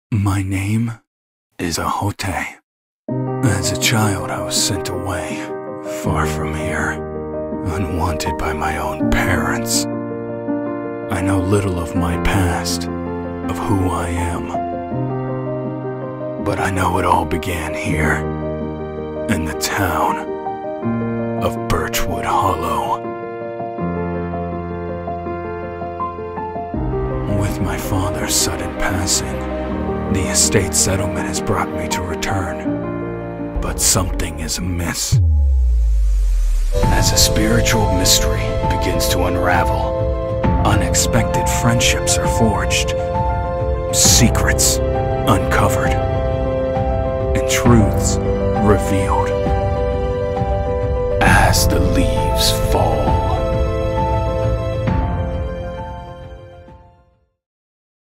My name is Ahote. As a child, I was sent away, far from here, unwanted by my own parents. I know little of my past, of who I am. But I know it all began here, in the town of Birchwood Hollow. With my father's sudden passing, the estate settlement has brought me to return, but something is amiss. As a spiritual mystery begins to unravel, unexpected friendships are forged, secrets uncovered, and truths revealed as the leaves fall.